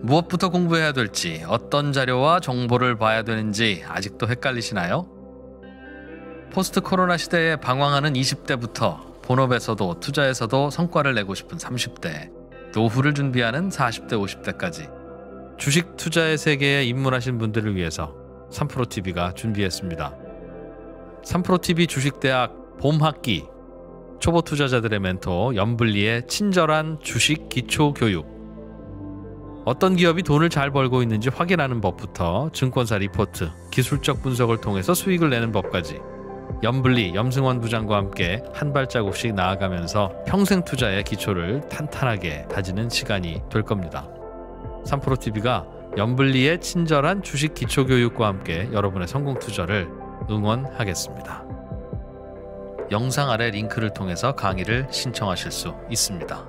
무엇부터 공부해야 될지, 어떤 자료와 정보를 봐야 되는지 아직도 헷갈리시나요? 포스트 코로나 시대에 방황하는 20대부터 본업에서도 투자에서도 성과를 내고 싶은 30대, 노후를 준비하는 40대, 50대까지 주식 투자의 세계에 입문하신 분들을 위해서 3프로TV가 준비했습니다. 3프로TV 주식대학 봄학기, 초보 투자자들의 멘토 염블리의 친절한 주식 기초 교육, 어떤 기업이 돈을 잘 벌고 있는지 확인하는 법부터 증권사 리포트, 기술적 분석을 통해서 수익을 내는 법까지 염블리, 염승원 부장과 함께 한 발자국씩 나아가면서 평생 투자의 기초를 탄탄하게 다지는 시간이 될 겁니다. 3프로TV가 염블리의 친절한 주식 기초 교육과 함께 여러분의 성공 투자를 응원하겠습니다. 영상 아래 링크를 통해서 강의를 신청하실 수 있습니다.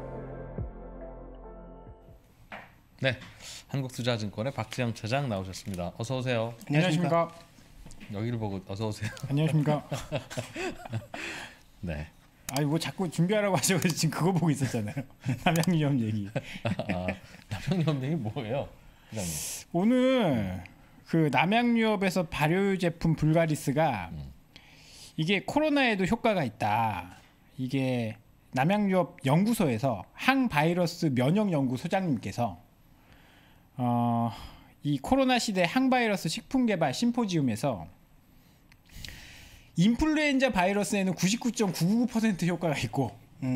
네, 한국투자증권의 박지영 차장 나오셨습니다. 어서 오세요. 안녕하십니까. 여기를 보고 어서 오세요. 안녕하십니까. 네. 아니 뭐 자꾸 준비하라고 하셔서 지금 그거 보고 있었잖아요. 남양유업 얘기. 남양유업 얘기 뭐예요, 부장님? 오늘 그 남양유업에서 발효 제품 불가리스가 이게 코로나에도 효과가 있다. 이게 남양유업 연구소에서 항바이러스 면역 연구 소장님께서 이 코로나 시대 항바이러스 식품 개발 심포지움에서 인플루엔자 바이러스에는 99.999% 효과가 있고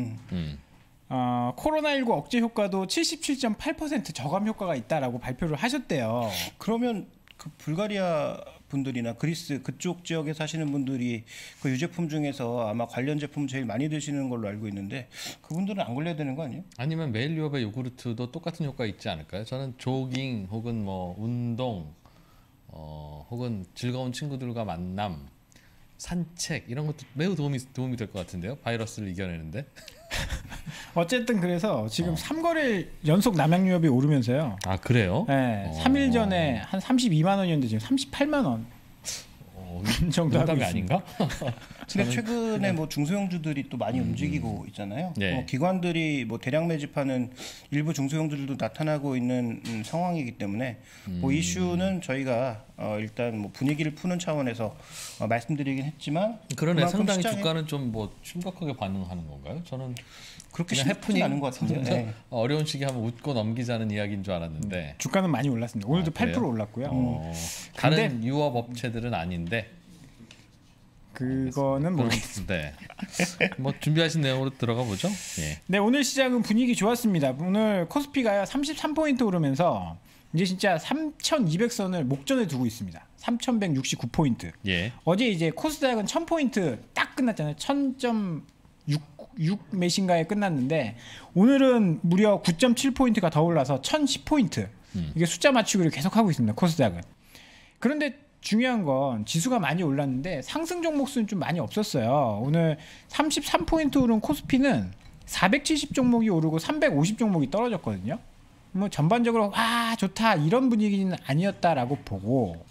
코로나19 억제 효과도 77.8% 저감 효과가 있다라고 발표를 하셨대요. 그러면 그 불가리아 분들이나 그리스 그쪽 지역에 사시는 분들이 그 유제품 중에서 아마 관련 제품 제일 많이 드시는 걸로 알고 있는데 그분들은 안 걸려야 되는 거 아니에요? 아니면 매일 유업의 요구르트도 똑같은 효과 있지 않을까요? 저는 조깅 혹은 뭐 운동 혹은 즐거운 친구들과 만남, 산책 이런 것도 매우 도움이 될 것 같은데요. 바이러스를 이겨내는데. 어쨌든 그래서 지금 3거래일 연속 남양유업이 오르면서요. 아 그래요? 네, 3일 전에 한 32만 원이었는데 지금 38만 원 정도 하고 있습니다. 아닌가? 근데 최근에 뭐 중소형주들이 또 많이 움직이고 있잖아요. 네. 기관들이 뭐 대량 매집하는 일부 중소형주들도 나타나고 있는 상황이기 때문에 뭐 이슈는 저희가 일단 뭐 분위기를 푸는 차원에서 말씀드리긴 했지만 그러네. 상당히 주가는 좀 뭐 심각하게 반응하는 건가요? 저는 그렇게 심각하진 않은 것 같은데. 네. 어려운 시기 한번 웃고 넘기자는 이야기인 줄 알았는데 주가는 많이 올랐습니다. 오늘도 8% 올랐고요. 다른 유업 업체들은 아닌데 그거는 모르겠습니다. 네. 뭐 준비하신 내용으로 들어가 보죠. 예. 네, 오늘 시장은 분위기 좋았습니다. 오늘 코스피가요 33포인트 오르면서 이제 진짜 3,200선을 목전에 두고 있습니다. 3,169포인트. 예. 어제 이제 코스닥은 1,000포인트 딱 끝났잖아요. 1,000.6 몇인가에 끝났는데 오늘은 무려 9.7포인트가 더 올라서 1,010포인트. 이게 숫자 맞추기를 계속 하고 있습니다. 코스닥은. 그런데 중요한 건 지수가 많이 올랐는데 상승 종목 수는 좀 많이 없었어요. 오늘 33포인트 오른 코스피는 470 종목이 오르고 350 종목이 떨어졌거든요. 뭐 전반적으로 와 좋다 이런 분위기는 아니었다라고 보고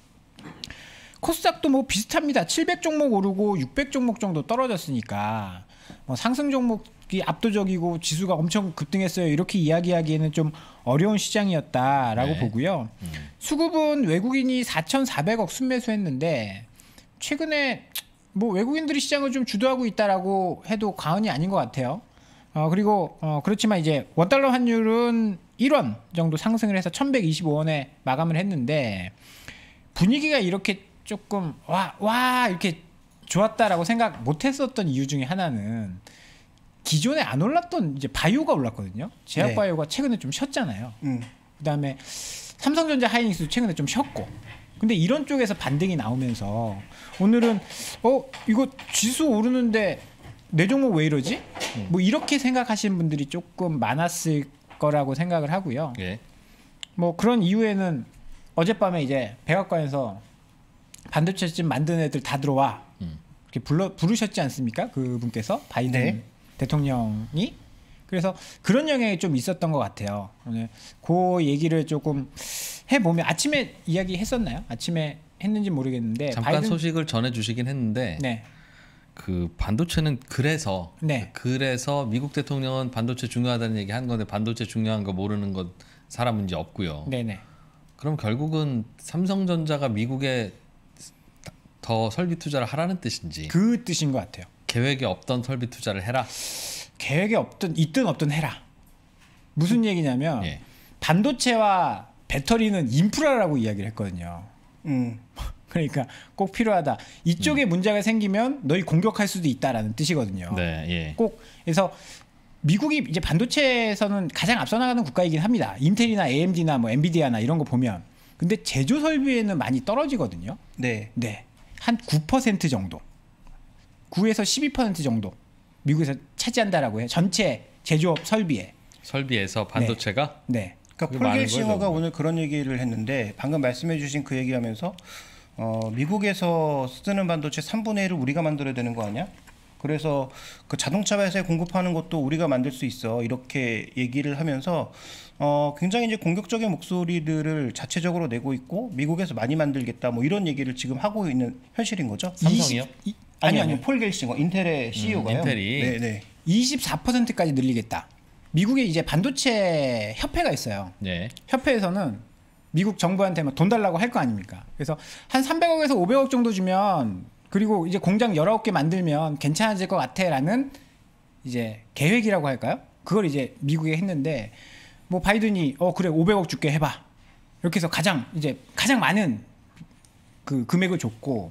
코스닥도 뭐 비슷합니다. 700 종목 오르고 600 종목 정도 떨어졌으니까 뭐 상승 종목이 압도적이고 지수가 엄청 급등했어요. 이렇게 이야기하기에는 좀 어려운 시장이었다라고 네. 보고요. 수급은 외국인이 4,400억 순매수했는데 최근에 뭐 외국인들이 시장을 좀 주도하고 있다라고 해도 과언이 아닌 것 같아요. 그리고 그렇지만 이제 원달러 환율은 1원 정도 상승을 해서 1,125원에 마감을 했는데 분위기가 이렇게 조금 와 이렇게 좋았다라고 생각 못했었던 이유 중에 하나는 기존에 안 올랐던 이제 바이오가 올랐거든요. 제약바이오가 최근에 좀 쉬었잖아요. 그다음에 삼성전자 하이닉스도 최근에 좀 쉬었고. 근데 이런 쪽에서 반등이 나오면서 오늘은 이거 지수 오르는데 내 종목 왜 이러지? 뭐 이렇게 생각하시는 분들이 조금 많았을 거라고 생각을 하고요. 예. 뭐 그런 이유에는 어젯밤에 이제 백악관에서 반도체집 만드는 애들 다 들어와 이렇게 부르셨지 않습니까? 그분께서 바이든 네. 대통령이. 그래서 그런 영향이 좀 있었던 것 같아요. 오늘 그 얘기를 조금 해보면 아침에 이야기했었나요? 아침에 했는지 모르겠는데 잠깐 소식을 전해주시긴 했는데 네. 그 반도체는 그래서 네. 미국 대통령은 반도체 중요하다는 얘기 한 건데 반도체 중요한 거 모르는 것 사람 문제 없고요. 네네. 그럼 결국은 삼성전자가 미국에 더 설비 투자를 하라는 뜻인지 그 뜻인 것 같아요. 계획에 없던 설비 투자를 해라. 계획에 있든 없든 해라. 무슨 얘기냐면 예. 반도체와 배터리는 인프라라고 이야기를 했거든요. 그러니까 꼭 필요하다. 이쪽에 문제가 생기면 너희 공격할 수도 있다라는 뜻이거든요. 네, 예. 꼭 그래서 미국이 이제 반도체에서는 가장 앞서 나가는 국가이긴 합니다. 인텔이나 AMD나 뭐 엔비디아나 이런 거 보면. 근데 제조 설비에는 많이 떨어지거든요. 네. 네. 한 9% 정도. 9에서 12% 정도 미국에서 차지한다라고 해요. 전체 제조업 설비에. 설비에서 반도체가 네. 그러니까 그게 많은 폴 겔싱어가 거죠, 오늘 그런 얘기를 했는데 방금 말씀해주신 그 얘기하면서 미국에서 쓰는 반도체 3분의 1을 우리가 만들어야 되는 거 아니야? 그래서 그 자동차 회사에 공급하는 것도 우리가 만들 수 있어 이렇게 얘기를 하면서 굉장히 이제 공격적인 목소리들을 자체적으로 내고 있고 미국에서 많이 만들겠다 뭐 이런 얘기를 지금 하고 있는 현실인 거죠. 삼성이요? 아니요. 폴 겔싱어 인텔의 CEO가요. 인텔이. 네네. 24%까지 늘리겠다. 미국에 이제 반도체 협회가 있어요. 네. 협회에서는 미국 정부한테 돈 달라고 할 거 아닙니까? 그래서 한 300억에서 500억 정도 주면 그리고 이제 공장 19개 만들면 괜찮아질 것 같아라는 이제 계획이라고 할까요? 그걸 이제 미국에 했는데 뭐 바이든이 그래 500억 줄게 해봐. 이렇게 해서 가장 많은 그 금액을 줬고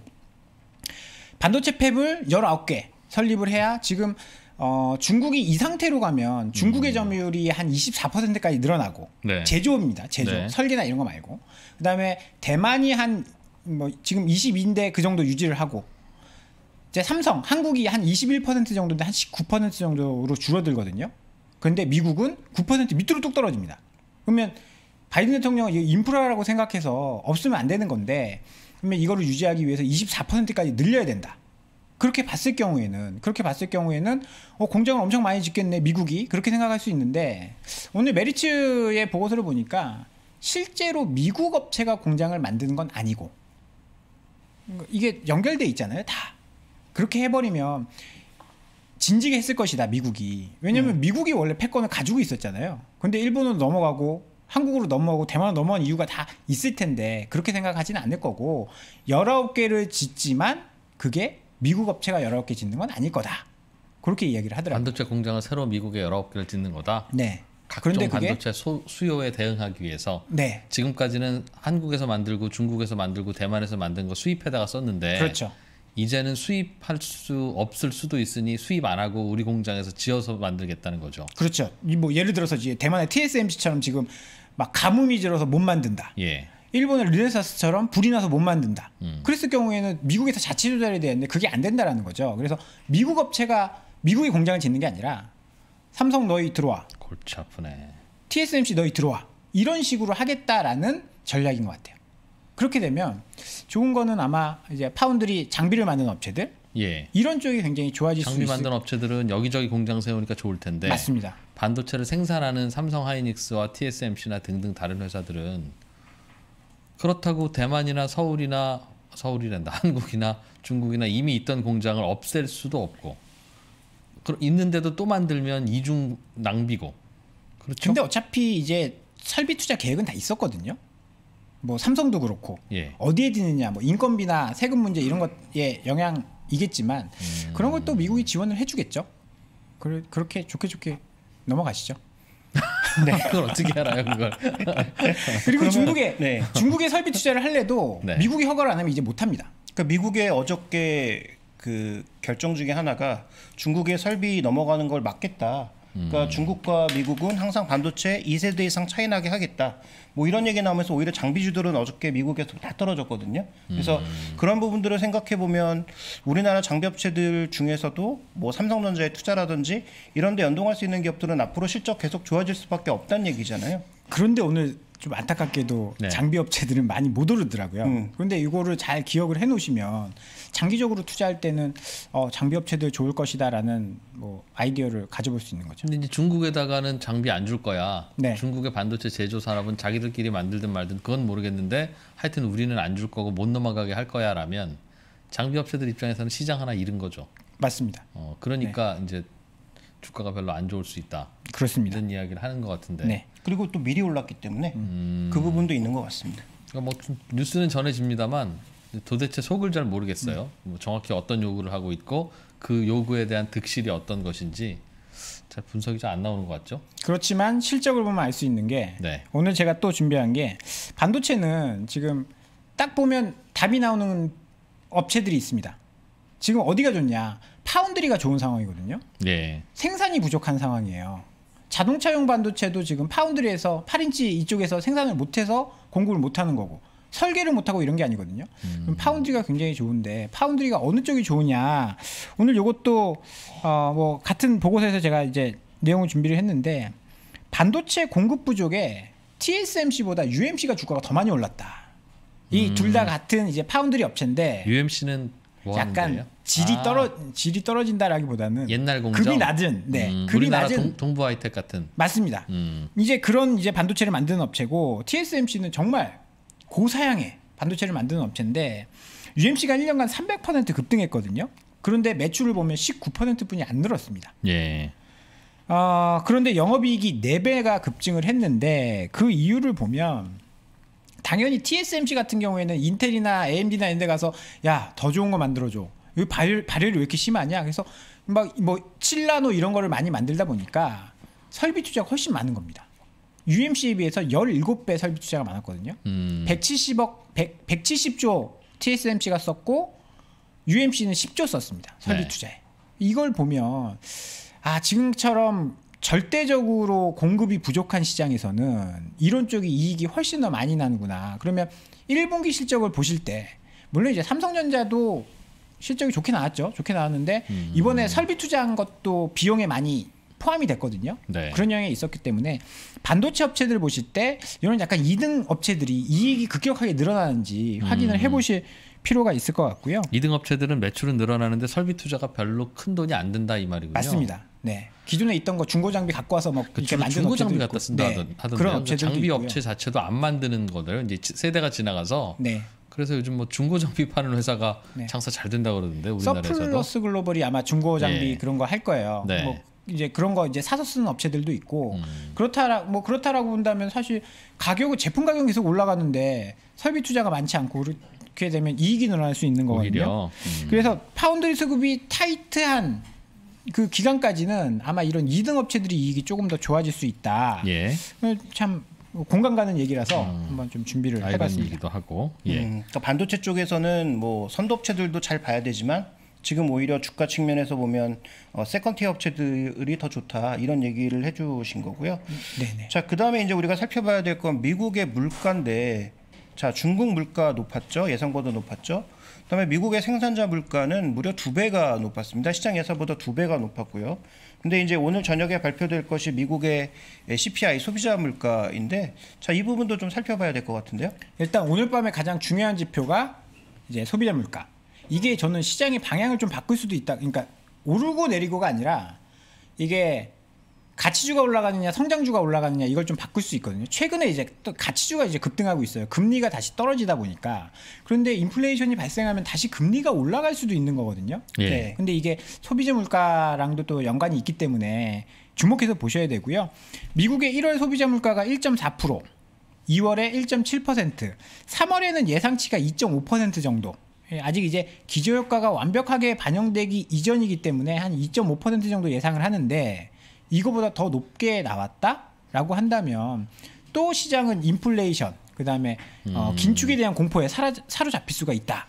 반도체 팹을 19개 설립을 해야 지금 중국이 이 상태로 가면 중국의 점유율이 한 24%까지 늘어나고 네. 제조입니다. 제조. 네. 설계나 이런 거 말고. 그다음에 대만이 한 지금 22인데 그 정도 유지를 하고 이제 삼성, 한국이 한 21% 정도인데 한 19% 정도로 줄어들거든요. 그런데 미국은 9% 밑으로 뚝 떨어집니다. 그러면 바이든 대통령은 이 인프라라고 생각해서 없으면 안 되는 건데 그러면 이거를 유지하기 위해서 24%까지 늘려야 된다. 그렇게 봤을 경우에는 공장을 엄청 많이 짓겠네 미국이 그렇게 생각할 수 있는데 오늘 메리츠의 보고서를 보니까 실제로 미국 업체가 공장을 만드는 건 아니고 이게 연결돼 있잖아요 다 그렇게 해버리면 진지게 했을 것이다 미국이. 왜냐면 미국이 원래 패권을 가지고 있었잖아요. 근데 일본으로 넘어가고 한국으로 넘어가고 대만으로 넘어간 이유가 다 있을 텐데 그렇게 생각하지는 않을 거고 19개를 짓지만 그게 미국 업체가 19개 짓는 건 아닐 거다. 그렇게 이야기를 하더라고요. 반도체 공장을 새로 미국에 19개를 짓는 거다. 네. 각종 그런데 그게 반도체 수요에 대응하기 위해서 네. 지금까지는 한국에서 만들고 중국에서 만들고 대만에서 만든 거 수입해다가 썼는데 그렇죠. 이제는 수입할 수 없을 수도 있으니 수입 안 하고 우리 공장에서 지어서 만들겠다는 거죠. 그렇죠. 뭐 예를 들어서 대만의 TSMC처럼 지금 막 가뭄이 질어서 못 만든다. 예. 일본의 르네사스처럼 불이 나서 못 만든다. 그랬을 경우에는 미국에서 자체 조달이 되는데 그게 안 된다라는 거죠. 그래서 미국 업체가 미국의 공장을 짓는 게 아니라 삼성 너희 들어와. 골치 아프네. TSMC 너희 들어와. 이런 식으로 하겠다라는 전략인 것 같아요. 그렇게 되면 좋은 거는 아마 이제 파운드리 장비를 만드는 업체들 예. 이런 쪽이 굉장히 좋아질 수 장비 있을 만드는 업체들은 여기저기 공장 세우니까 좋을 텐데 맞습니다. 반도체를 생산하는 삼성 하이닉스와 TSMC나 등등 다른 회사들은 그렇다고 대만이나 서울이란다 한국이나 중국이나 이미 있던 공장을 없앨 수도 없고 있는데도 또 만들면 이중 낭비고 그렇죠? 근데 어차피 이제 설비 투자 계획은 다 있었거든요. 뭐 삼성도 그렇고 예. 어디에 짓느냐 뭐 인건비나 세금 문제 이런 것에 영향이겠지만 그런 걸 또 미국이 지원을 해주겠죠. 그렇게 좋게 넘어가시죠. 네. 그걸 어떻게 알아요 그걸? 그리고 네. 중국에 설비 투자를 할래도 네. 미국이 허가를 안 하면 이제 못합니다. 그러니까 미국의 어저께 그 결정 중에 하나가 중국의 설비 넘어가는 걸 막겠다. 그러니까 중국과 미국은 항상 반도체 2세대 이상 차이 나게 하겠다. 뭐 이런 얘기 나오면서 오히려 장비주들은 어저께 미국에서 다 떨어졌거든요. 그래서 그런 부분들을 생각해 보면 우리나라 장비 업체들 중에서도 뭐 삼성전자에 투자라든지 이런 데 연동할 수 있는 기업들은 앞으로 실적 계속 좋아질 수밖에 없다는 얘기잖아요. 그런데 오늘 좀 안타깝게도 네. 장비 업체들은 많이 못 오르더라고요. 그런데 이거를 잘 기억을 해놓으시면 장기적으로 투자할 때는 장비 업체들 좋을 것이다라는 뭐 아이디어를 가져볼 수 있는 거죠. 근데 이제 중국에다가는 장비 안 줄 거야. 네. 중국의 반도체 제조 산업은 자기들끼리 만들든 말든 그건 모르겠는데 하여튼 우리는 안 줄 거고 못 넘어가게 할 거야라면 장비 업체들 입장에서는 시장 하나 잃은 거죠. 맞습니다. 그러니까 이제 주가가 별로 안 좋을 수 있다. 그렇습니다. 이런 이야기를 하는 것 같은데. 네. 그리고 또 미리 올랐기 때문에 그 부분도 있는 것 같습니다. 그러니까 뭐 뉴스는 전해집니다만 도대체 속을 잘 모르겠어요. 뭐 정확히 어떤 요구를 하고 있고 그 요구에 대한 득실이 어떤 것인지 잘 분석이 잘 안 나오는 것 같죠. 그렇지만 실적을 보면 알 수 있는 게 네. 오늘 제가 또 준비한 게 반도체는 지금 딱 보면 답이 나오는 업체들이 있습니다. 지금 어디가 좋냐? 파운드리가 좋은 상황이거든요. 네. 생산이 부족한 상황이에요. 자동차용 반도체도 지금 파운드리에서 8인치 이쪽에서 생산을 못해서 공급을 못하는 거고 설계를 못하고 이런 게 아니거든요. 그럼 파운드리가 굉장히 좋은데 파운드리가 어느 쪽이 좋으냐? 오늘 이것도 뭐 같은 보고서에서 제가 이제 내용을 준비를 했는데 반도체 공급 부족에 TSMC보다 UMC가 주가가 더 많이 올랐다. 이 둘 다 같은 이제 파운드리 업체인데 UMC는 뭐 하는 약간 데예요? 질이 떨어진다라기보다는 옛날 공정. 급이 낮은 급이 우리나라 낮은 동부 하이텍 같은. 맞습니다. 이제 그런 이제 반도체를 만드는 업체고 TSMC는 정말 고사양의 반도체를 만드는 업체인데 UMC가 1년간 300% 급등했거든요. 그런데 매출을 보면 19%뿐이 안 늘었습니다. 예. 그런데 영업이익이 4배가 급증을 했는데 그 이유를 보면 당연히 TSMC 같은 경우에는 인텔이나 AMD나 이런 데 가서 야, 더 좋은 거 만들어줘. 여기 발열이 왜 이렇게 심하냐. 그래서 막 뭐 7나노 이런 거를 많이 만들다 보니까 설비 투자가 훨씬 많은 겁니다. UMC에 비해서 17배 설비 투자가 많았거든요. 170조 TSMC가 썼고 UMC는 10조 썼습니다. 설비 네. 투자에. 이걸 보면 지금처럼 절대적으로 공급이 부족한 시장에서는 이런 쪽이 이익이 훨씬 더 많이 나는구나. 그러면 1분기 실적을 보실 때 물론 이제 삼성전자도 실적이 좋게 나왔죠. 좋게 나왔는데 이번에 설비 투자한 것도 비용에 많이 포함이 됐거든요. 네. 그런 영향이 있었기 때문에 반도체 업체들 보실 때 이런 약간 2등 업체들이 이익이 급격하게 늘어나는지 확인을 해보실 필요가 있을 것 같고요. 2등 업체들은 매출은 늘어나는데 설비 투자가 별로 큰 돈이 안 든다 이 말이군요. 맞습니다. 네, 기존에 있던 거 중고 장비 갖고 와서 뭐 이렇게 만드는 중고 업체도 장비 있고. 갖다 쓴다 하던데요. 그런 업체들도 장비 있고요. 업체 자체도 안 만드는 거들 이제 세대가 지나가서. 네. 그래서 요즘 뭐 중고 장비 파는 회사가 네. 장사 잘 된다 그러던데 우리나라에서도. 서플러스 글로벌이 아마 중고 장비 예. 그런 거 할 거예요. 네. 뭐 이제 그런 거 이제 사서 쓰는 업체들도 있고 그렇다라고 본다면 사실 제품 가격은 계속 올라가는데 설비 투자가 많지 않고 그렇게 되면 이익이 늘어날 수 있는 거거든요. 오히려. 그래서 파운드리 수급이 타이트한 그 기간까지는 아마 이런 2등 업체들이 이익이 조금 더 좋아질 수 있다. 예. 참 공감 가는 얘기라서 한번 좀 준비를 이런 해봤습니다. 얘기도 하고. 예. 그러니까 반도체 쪽에서는 뭐 선도업체들도 잘 봐야 되지만 지금 오히려 주가 측면에서 보면 세컨티어 업체들이 더 좋다 이런 얘기를 해주신 거고요. 네네. 자, 그다음에 이제 우리가 살펴봐야 될 건 미국의 물가인데, 자, 중국 물가 높았죠. 예상보다 높았죠. 그다음에 미국의 생산자 물가는 무려 2배가 높았습니다. 시장 예상보다 2배가 높았고요. 근데 이제 오늘 저녁에 발표될 것이 미국의 CPI 소비자 물가인데, 자, 이 부분도 좀 살펴봐야 될 것 같은데요. 일단 오늘 밤에 가장 중요한 지표가 이제 소비자 물가. 이게 저는 시장의 방향을 좀 바꿀 수도 있다. 그러니까 오르고 내리고가 아니라 이게 가치주가 올라가느냐 성장주가 올라가느냐 이걸 좀 바꿀 수 있거든요. 최근에 이제 또 가치주가 이제 급등하고 있어요. 금리가 다시 떨어지다 보니까. 그런데 인플레이션이 발생하면 다시 금리가 올라갈 수도 있는 거거든요. 예. 네. 근데 이게 소비자 물가랑도 또 연관이 있기 때문에 주목해서 보셔야 되고요. 미국의 1월 소비자 물가가 1.4%, 2월에 1.7%, 3월에는 예상치가 2.5% 정도. 아직 이제 기저효과가 완벽하게 반영되기 이전이기 때문에 한 2.5% 정도 예상을 하는데 이거보다 더 높게 나왔다라고 한다면 또 시장은 인플레이션 그다음에 긴축에 대한 공포에 사로잡힐 수가 있다.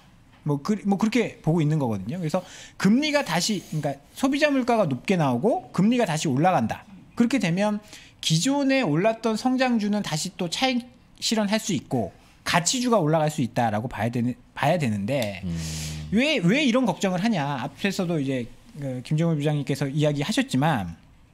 그렇게 보고 있는 거거든요. 그래서 금리가 다시 그러니까 소비자 물가가 높게 나오고 금리가 다시 올라간다. 그렇게 되면 기존에 올랐던 성장주는 다시 또 차익 실현할 수 있고 가치주가 올라갈 수 있다라고 봐야 되는데 왜 이런 걱정을 하냐. 앞에서도 이제 김정일 부장님께서 이야기하셨지만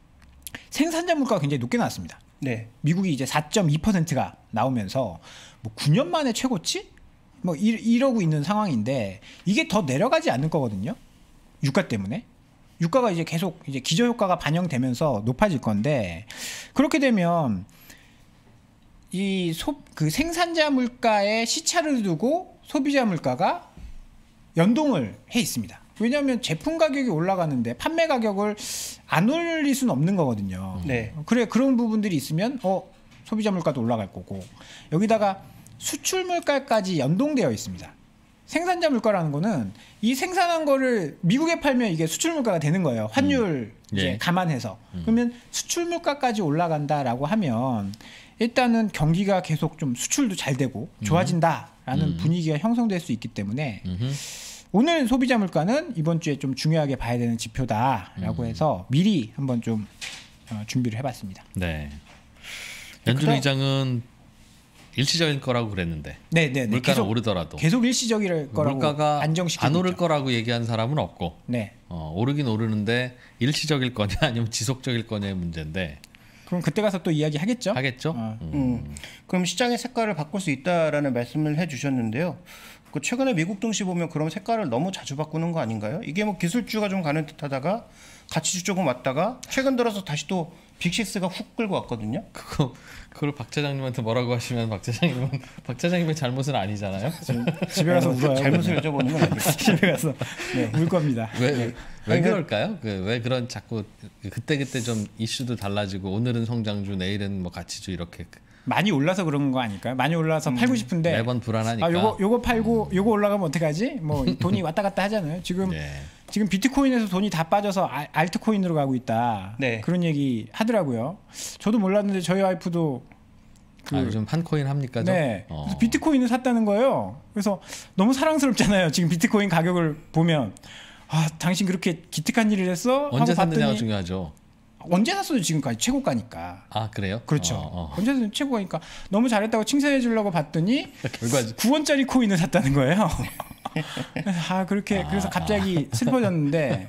생산자 물가가 굉장히 높게 나왔습니다. 네. 미국이 이제 4.2%가 나오면서 뭐 9년 만에 최고치? 뭐 이러고 있는 상황인데 이게 더 내려가지 않을 거거든요. 유가 때문에. 유가가 이제 계속 이제 기저효과가 반영되면서 높아질 건데 그렇게 되면 그 생산자 물가의 시차를 두고 소비자 물가가 연동을 해 있습니다. 왜냐하면 제품 가격이 올라가는데 판매 가격을 안 올릴 수는 없는 거거든요. 네. 그래 그런 부분들이 있으면 소비자 물가도 올라갈 거고 여기다가 수출 물가까지 연동되어 있습니다. 생산자 물가라는 거는 이 생산한 거를 미국에 팔면 이게 수출 물가가 되는 거예요. 환율 이제 예. 감안해서. 그러면 수출 물가까지 올라간다라고 하면 일단은 경기가 계속 좀 수출도 잘 되고 좋아진다라는 분위기가 형성될 수 있기 때문에 오늘 소비자 물가는 이번 주에 좀 중요하게 봐야 되는 지표다라고 해서 미리 한번 좀 준비를 해봤습니다. 네. 연준 의장은 일시적일 거라고 그랬는데 네네. 물가는 오르더라도 계속 일시적일 거라고 물가가 안정시키고 안 오를 있죠. 거라고 얘기한 사람은 없고 네. 오르긴 오르는데 일시적일 거냐 아니면 지속적일 거냐의 문제인데 그럼 그때 가서 또 이야기 하겠죠? 하겠죠. 그럼 시장의 색깔을 바꿀 수 있다라는 말씀을 해주셨는데요. 그 최근에 미국 증시 보면 그럼 색깔을 너무 자주 바꾸는 거 아닌가요? 이게 뭐 기술주가 좀 가는 듯하다가 가치주 조금 왔다가 최근 들어서 다시 또 빅6가 훅 끌고 왔거든요. 그걸 박 차장님한테 뭐라고 하시면 박 차장님의 잘못은 아니잖아요. 집에 가서 울어요. 잘못을 여쭤보는 건 아니고 집에 가서 울 겁니다. 왜 그럴까요? 왜 그런 자꾸 그때 좀 이슈도 달라지고 오늘은 성장주 내일은 뭐 가치주 이렇게 많이 올라서 그런 거 아닐까요? 많이 올라서 팔고 싶은데 매번 불안하니까. 요거 팔고 요거 올라가면 어떡하지? 뭐 돈이 왔다 갔다 하잖아요. 지금 비트코인에서 돈이 다 빠져서 알트코인으로 가고 있다. 네. 그런 얘기 하더라고요. 저도 몰랐는데 저희 와이프도 요즘 한 코인 합니까? 네. 그래서 비트코인을 샀다는 거예요. 그래서 너무 사랑스럽잖아요. 지금 비트코인 가격을 보면 당신 그렇게 기특한 일을 했어? 언제 하고 샀느냐가 봤더니 중요하죠. 언제 샀어도 지금까지 최고가니까. 아 그래요? 그렇죠. 언제 샀어도 최고가니까 너무 잘했다고 칭찬해 주려고 봤더니 결과 9원짜리 코인을 샀다는 거예요. 그래서 갑자기 슬퍼졌는데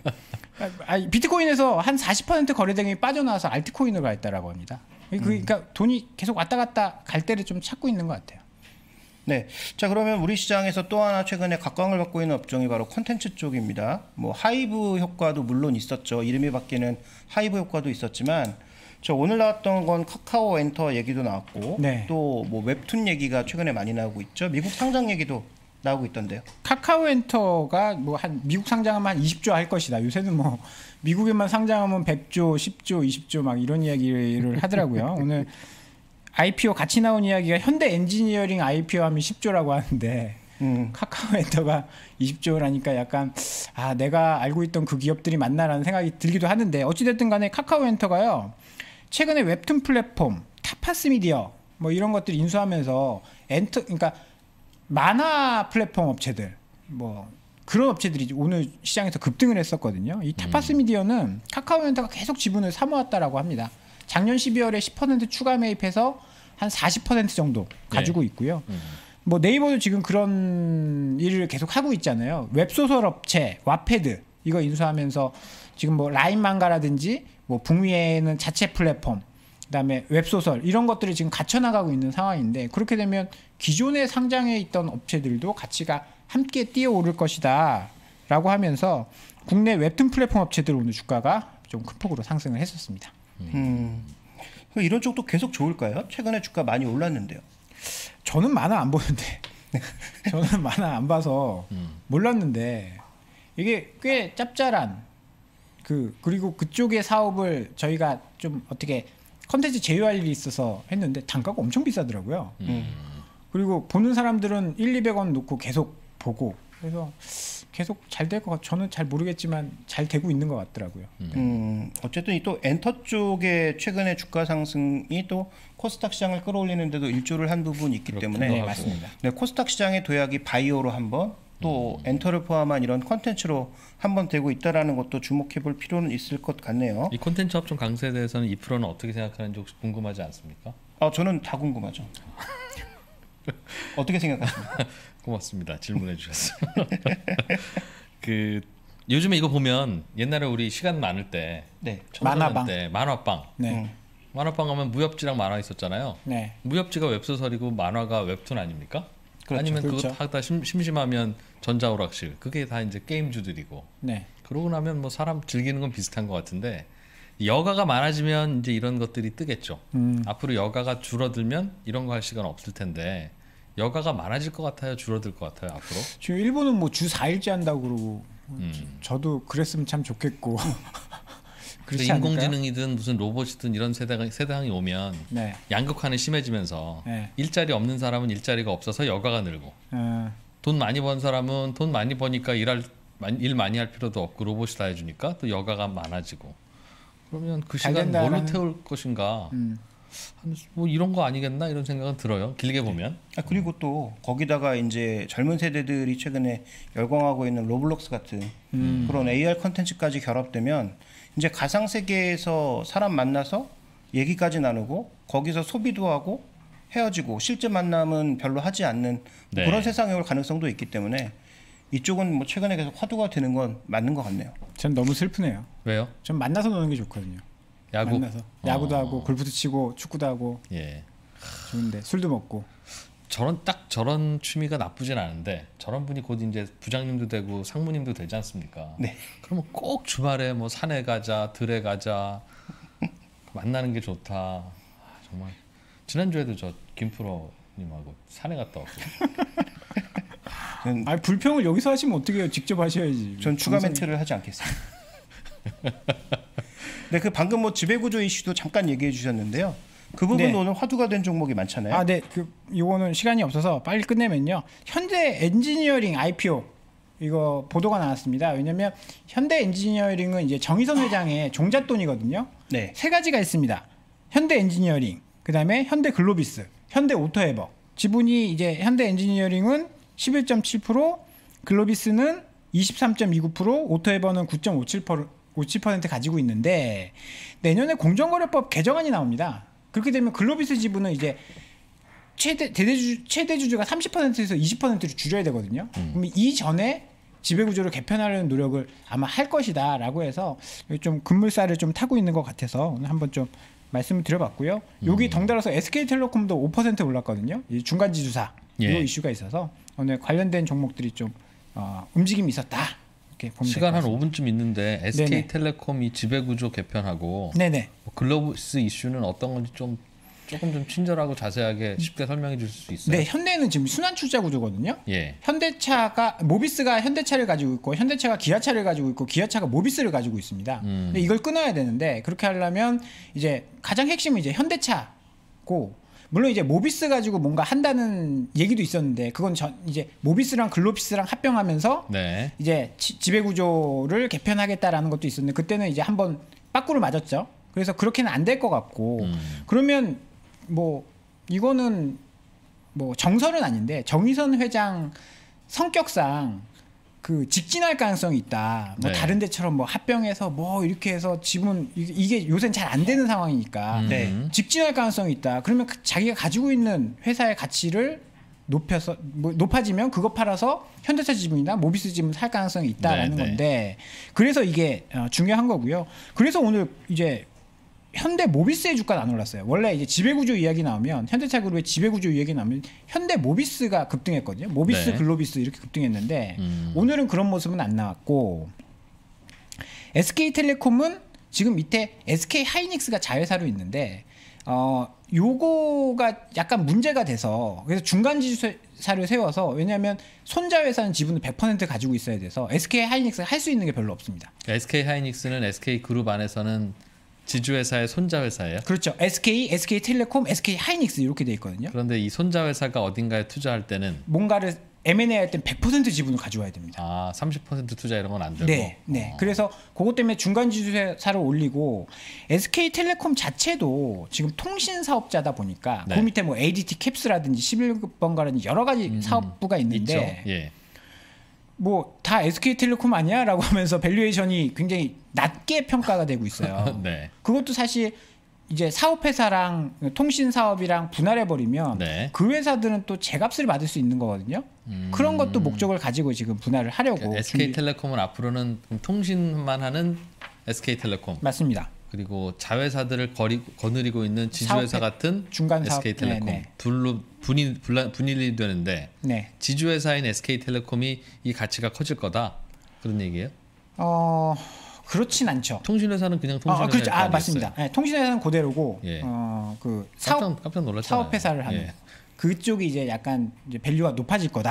비트코인에서 한 40% 거래량이 빠져나와서 알트코인으로 가 있다라고 합니다. 그러니까 돈이 계속 왔다 갔다 갈 때를 좀 찾고 있는 것 같아요. 네. 자, 그러면 우리 시장에서 또 하나 최근에 각광을 받고 있는 업종이 바로 콘텐츠 쪽입니다. 뭐 하이브 효과도 물론 있었죠. 이름이 바뀌는 하이브 효과도 있었지만 저 오늘 나왔던 건 카카오 엔터 얘기도 나왔고 네. 또 뭐 웹툰 얘기가 최근에 많이 나오고 있죠. 미국 상장 얘기도 나오고 있던데요. 카카오 엔터가 뭐 한 미국 상장하면 한 20조 할 것이다. 요새는 뭐 미국에만 상장하면 100조, 10조, 20조 막 이런 이야기를 하더라고요. 오늘 IPO 같이 나온 이야기가 현대 엔지니어링 IPO 하면 10조라고 하는데 카카오 엔터가 20조라니까 약간 내가 알고 있던 그 기업들이 맞나라는 생각이 들기도 하는데 어찌됐든 간에 카카오 엔터가요. 최근에 웹툰 플랫폼, 타파스 미디어 뭐 이런 것들 인수하면서 그러니까 만화 플랫폼 업체들 뭐 그런 업체들이 오늘 시장에서 급등을 했었거든요. 이 타파스 미디어는 카카오 엔터가 계속 지분을 사모았다라고 합니다. 작년 12월에 10% 추가 매입해서 한 40% 정도 가지고 있고요. 뭐 네이버도 지금 그런 일을 계속 하고 있잖아요. 웹소설 업체 와패드 이거 인수하면서 지금 뭐 라인 망가라든지 뭐 북미에는 자체 플랫폼 그다음에 웹소설 이런 것들을 지금 갖춰나가고 있는 상황인데 그렇게 되면 기존에 상장해 있던 업체들도 가치가 함께 뛰어오를 것이다 라고 하면서 국내 웹툰 플랫폼 업체들 오늘 주가가 좀 큰 폭으로 상승을 했었습니다. 이런 쪽도 계속 좋을까요? 최근에 주가 많이 올랐는데요. 저는 만화 안 보는데 저는 만화 안 봐서 몰랐는데 이게 꽤 짭짤한 그리고 그쪽의 사업을 저희가 좀 어떻게 컨텐츠 제휴할 일이 있어서 했는데 단가가 엄청 비싸더라고요. 그리고 보는 사람들은 1,200원 놓고 계속 보고 그래서 계속 잘 될 것 같아요. 저는 잘 모르겠지만 잘 되고 있는 것 같더라고요. 어쨌든 또 엔터 쪽의 최근의 주가 상승이 또 코스닥 시장을 끌어올리는데도 일조를 한 부분이 있기 때문에 네, 맞습니다. 네, 코스닥 시장의 도약이 바이오로 한번 또 엔터를 포함한 이런 컨텐츠로 한번 되고 있다라는 것도 주목해 볼 필요는 있을 것 같네요. 이 콘텐츠 업종 강세에 대해서는 이프로는 어떻게 생각하는지 혹시 궁금하지 않습니까? 저는 다 궁금하죠. 어떻게 생각하십니까? 고맙습니다. 질문해 주셨어요. 요즘에 이거 보면 옛날에 우리 시간 많을 때 네. 만화방. 때 만화방. 네. 만화방 하면 무협지랑 만화 있었잖아요. 네. 무협지가 웹소설이고 만화가 웹툰 아닙니까? 그렇죠. 아니면 그렇죠. 그거 하다 심심하면 전자오락실. 그게 다 이제 게임주들이고. 네. 그러고 나면 뭐 사람 즐기는 건 비슷한 것 같은데 여가가 많아지면 이제 이런 것들이 뜨겠죠. 앞으로 여가가 줄어들면 이런 거 할 시간 없을 텐데 여가가 많아질 것 같아요? 줄어들 것 같아요? 앞으로? 지금 일본은 뭐 주 4일째 한다고 그러고 저도 그랬으면 참 좋겠고 그렇지 않을까요? 인공지능이든 무슨 로봇이든 이런 세상이 오면 네. 양극화는 심해지면서 네. 일자리 없는 사람은 일자리가 없어서 여가가 늘고 돈 많이 번 사람은 돈 많이 버니까 일 많이 할 필요도 없고 로봇이 다 해주니까 또 여가가 많아지고 그러면 그 잘 시간 된다라는- 뭘로 태울 것인가 뭐 이런 거 아니겠나 이런 생각은 들어요. 길게 보면. 그리고 또 거기다가 이제 젊은 세대들이 최근에 열광하고 있는 로블록스 같은 그런 AR 컨텐츠까지 결합되면 이제 가상 세계에서 사람 만나서 얘기까지 나누고 거기서 소비도 하고 헤어지고 실제 만남은 별로 하지 않는 네. 그런 세상이 올 가능성도 있기 때문에 이쪽은 뭐 최근에 계속 화두가 되는 건 맞는 것 같네요. 전 너무 슬프네요. 왜요? 전 만나서 노는 게 좋거든요. 야구. 만나서 야구도 하고 골프도 치고 축구도 하고 예. 좋은데 술도 먹고. 저런 취미가 나쁘진 않은데 저런 분이 곧 이제 부장님도 되고 상무님도 되지 않습니까? 네. 그러면 꼭 주말에 뭐 산에 가자, 들에 가자, 만나는 게 좋다. 정말 지난주에도 저 김프로님하고 산에 갔다 왔거든요. 아니 불평을 여기서 하시면 어떻게 해요? 직접 하셔야지. 전 추가 방송에- 멘트를 하지 않겠습니다. 네, 그 방금 뭐 지배구조 이슈도 잠깐 얘기해 주셨는데요. 그 부분 네. 오늘 화두가 된 종목이 많잖아요. 네. 요거는 시간이 없어서 빨리 끝내면요. 현대 엔지니어링 IPO 이거 보도가 나왔습니다. 왜냐면 현대 엔지니어링은 이제 정의선 회장의 종잣돈이거든요. 네. 세 가지가 있습니다. 현대 엔지니어링, 그다음에 현대 글로비스, 현대 오토에버. 지분이 이제 현대 엔지니어링은 11.7%, 글로비스는 23.29%, 오토에버는 9.57% 가지고 있는데 내년에 공정거래법 개정안이 나옵니다. 그렇게 되면 글로비스 지분은 이제 최대 주주가 30%에서 20%를 줄여야 되거든요. 그럼 이전에 지배구조를 개편하려는 노력을 아마 할 것이다라고 해서 좀 급물살을 좀 타고 있는 것 같아서 오늘 한번 좀 말씀을 드려봤고요. 여기 덩달아서 SK텔레콤도 5% 올랐거든요. 이 중간지주사 이 예. 이슈가 있어서 오늘 관련된 종목들이 좀 움직임이 있었다. 이렇게 보면 시간 될 한 것 5분쯤 있는데 SK텔레콤이 지배구조 개편하고 같습니다. 네네. 글로비스 이슈는 어떤 건지 조금 좀 친절하고 자세하게 쉽게 설명해 주실 수 있어요? 네, 현대는 지금 순환 출자 구조거든요. 예. 현대차가 모비스가 현대차를 가지고 있고 현대차가 기아차를 가지고 있고 기아차가 모비스를 가지고 있습니다. 근데 이걸 끊어야 되는데 그렇게 하려면 이제 가장 핵심은 이제 현대차고 물론 이제 모비스 가지고 뭔가 한다는 얘기도 있었는데 그건 이제 모비스랑 글로비스랑 합병하면서 네. 이제 지배 구조를 개편하겠다라는 것도 있었는데 그때는 이제 한번 빠꾸를 맞았죠. 그래서 그렇게는 안 될 것 같고 그러면 뭐 이거는 뭐 정설은 아닌데 정의선 회장 성격상 그 직진할 가능성이 있다. 뭐 네. 다른 데처럼 뭐 합병해서 뭐 이렇게 해서 지분 이게 요새는 잘 안 되는 상황이니까 네. 직진할 가능성이 있다. 그러면 자기가 가지고 있는 회사의 가치를 높여서 높아지면 그거 팔아서 현대차 지분이나 모비스 지분 살 가능성이 있다라는 네, 네. 건데 그래서 이게 중요한 거고요. 그래서 오늘 이제 현대 모비스의 주가는 안 올랐어요. 원래 이제 지배구조 이야기 나오면 현대차 그룹의 지배구조 이야기 나오면 현대 모비스가 급등했거든요. 모비스, 네. 글로비스 이렇게 급등했는데 오늘은 그런 모습은 안 나왔고 SK텔레콤은 지금 밑에 SK하이닉스가 자회사로 있는데 요거가 약간 문제가 돼서 그래서 중간지주사를 세워서 왜냐하면 손자회사는 지분을 100% 가지고 있어야 돼서 SK하이닉스가 할 수 있는 게 별로 없습니다. SK하이닉스는 SK그룹 안에서는 지주회사의 손자회사예요. 그렇죠. SK텔레콤, SK하이닉스 이렇게 돼 있거든요. 그런데 이 손자회사가 어딘가에 투자할 때는 뭔가를 M&A 할 땐 100% 지분을 가져와야 됩니다. 30% 투자 이런 건 안 되고. 네, 네. 그래서 그것 때문에 중간 지주사를 올리고 SK텔레콤 자체도 지금 통신 사업자다 보니까 네. 그 밑에 뭐 ADT 캡스라든지 11번가라든지 여러 가지 사업부가 있죠. 있는데 예. 뭐 다 SK텔레콤 아니야라고 하면서 밸류에이션이 굉장히 낮게 평가가 되고 있어요. 네. 그것도 사실 이제 사업회사랑 통신 사업이랑 분할해 버리면 네. 그 회사들은 또 제값을 받을 수 있는 거거든요. 그런 것도 목적을 가지고 지금 분할을 하려고 그러니까 SK텔레콤은 앞으로는 통신만 하는 SK텔레콤 맞습니다. 그리고 자회사들을 거느리고 있는 지주회사 사업회- 같은 중간 사업, SK텔레콤 네, 네. 둘로 분일이 되는데 네. 지주회사인 SK텔레콤이 이 가치가 커질 거다 그런 얘기예요? 그렇진 않죠. 통신회사는 그냥 통신회사 그렇죠. 맞습니다. 네, 통신회사는 그대로고 예. 그 사업 깜짝 놀랐잖아요. 사업회사를 하는 예. 그쪽이 이제 약간 이제 밸류가 높아질 거다.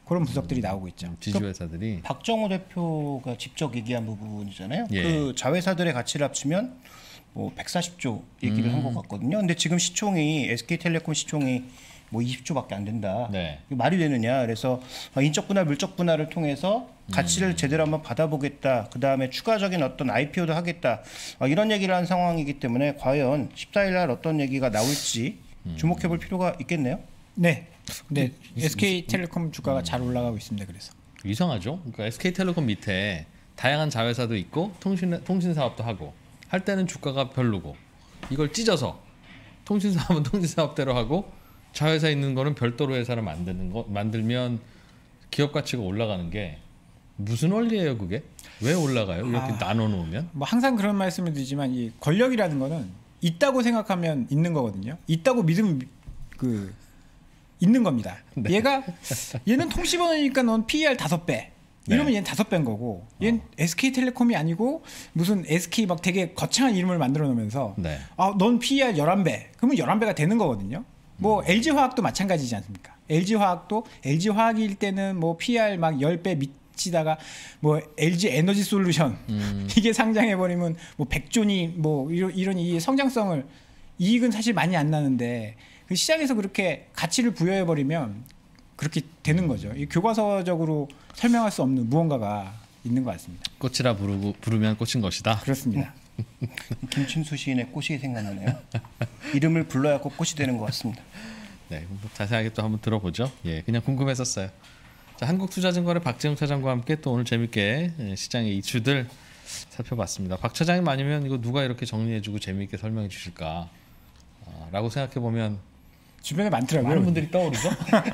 그런 분석들이 나오고 있죠. 지주회사들이 박정호 대표가 직접 얘기한 부분이잖아요. 예. 그 자회사들의 가치를 합치면 뭐 140조 얘기를 한 것 같거든요. 근데 지금 시총이 SK텔레콤 시총이 뭐 20조밖에 안 된다. 네. 이게 말이 되느냐? 그래서 인적 분할, 물적 분할을 통해서 가치를 제대로 한번 받아보겠다. 그 다음에 추가적인 어떤 IPO도 하겠다. 이런 얘기를 한 상황이기 때문에 과연 14일 날 어떤 얘기가 나올지 주목해볼 필요가 있겠네요. 네. 네. SK텔레콤 주가가 잘 올라가고 있습니다. 그래서 이상하죠. 그러니까 SK텔레콤 밑에 다양한 자회사도 있고 통신 사업도 하고 할 때는 주가가 별로고 이걸 찢어서 통신 사업은 통신 사업대로 하고 자회사 있는 거는 별도로 회사를 만들면 기업 가치가 올라가는 게 무슨 원리예요, 그게? 왜 올라가요? 이렇게 나눠 놓으면? 뭐 항상 그런 말씀을 드리지만 이 권력이라는 거는 있다고 생각하면 있는 거거든요. 있다고 믿으면 그 있는 겁니다. 네. 얘는 통신원이니까 넌 PER 5배. 이러면 얘는 5배인 거고 얘는 SK텔레콤이 아니고 무슨 SK 막 되게 거창한 이름을 만들어 놓으면서 네. 넌 PER 11배. 그러면 11배가 되는 거거든요. 뭐 LG화학도 마찬가지지 않습니까? LG화학도 LG화학일 때는 뭐 PER 막 10배 미치다가 뭐 LG에너지솔루션 이게 상장해 버리면 뭐 100조니 뭐 이런 이 성장성을 이익은 사실 많이 안 나는데 그 시장에서 그렇게 가치를 부여해 버리면 그렇게 되는 거죠. 이 교과서적으로 설명할 수 없는 무언가가 있는 것 같습니다. 꽃이라 부르면 꽃인 것이다. 그렇습니다. 김춘수 시인의 꽃이 생각나네요. 이름을 불러야 꼭 꽃이 되는 것 같습니다. 네, 자세하게 또 한번 들어보죠. 예, 그냥 궁금했었어요. 자, 한국투자증권의 박재웅 차장과 함께 또 오늘 재밌게 시장의 이슈들 살펴봤습니다. 박 차장님 아니면 이거 누가 이렇게 정리해주고 재미있게 설명해 주실까? 라고 생각해 보면 주변에 많더라고요. 많은 분들이 떠오르죠.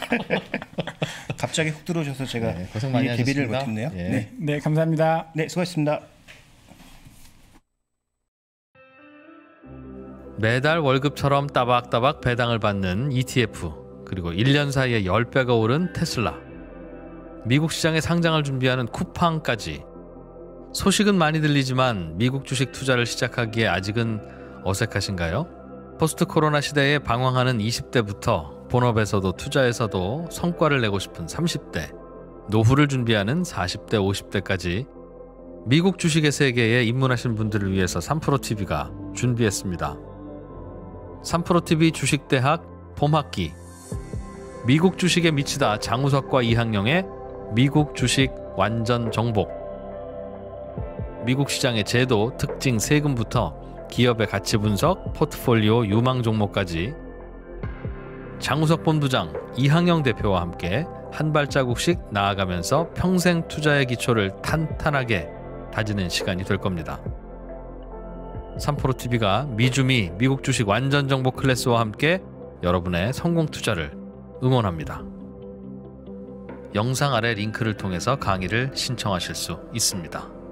갑자기 훅 들어오셔서 제가 네, 고생 많이 대비를 하셨습니다. 못했네요. 예. 네. 네, 감사합니다. 네, 수고하셨습니다. 매달 월급처럼 따박따박 배당을 받는 ETF, 그리고 1년 사이에 10배가 오른 테슬라, 미국 시장에 상장을 준비하는 쿠팡까지. 소식은 많이 들리지만 미국 주식 투자를 시작하기에 아직은 어색하신가요? 포스트 코로나 시대에 방황하는 20대부터 본업에서도 투자에서도 성과를 내고 싶은 30대, 노후를 준비하는 40대, 50대까지 미국 주식의 세계에 입문하신 분들을 위해서 3프로TV가 준비했습니다. 3프로TV 주식대학 봄학기, 미국 주식에 미치다 장우석과 이항영의 미국 주식 완전 정복, 미국 시장의 제도, 특징, 세금부터 기업의 가치 분석, 포트폴리오 유망 종목까지 장우석 본부장, 이항영 대표와 함께 한 발자국씩 나아가면서 평생 투자의 기초를 탄탄하게 다지는 시간이 될 겁니다. 3프로TV가 미주미 미국 주식 완전 정보 클래스와 함께 여러분의 성공 투자를 응원합니다. 영상 아래 링크를 통해서 강의를 신청하실 수 있습니다.